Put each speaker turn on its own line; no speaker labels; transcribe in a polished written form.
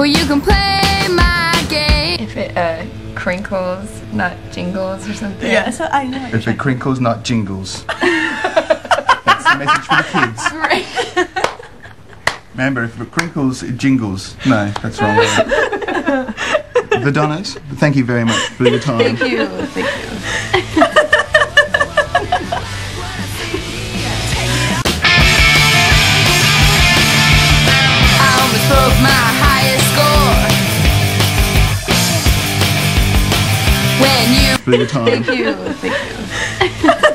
Well, you can play my game.
If it crinkles, not jingles or something.
Yeah, so I know.
If it crinkles, not jingles. That's the message for the kids.
Right.
Remember, if it crinkles, it jingles. No, that's wrong. The Donnas, thank you very much for your time.
Thank you. Thank you.
I almost broke my highest score when you
For your time.
Thank you. Thank you.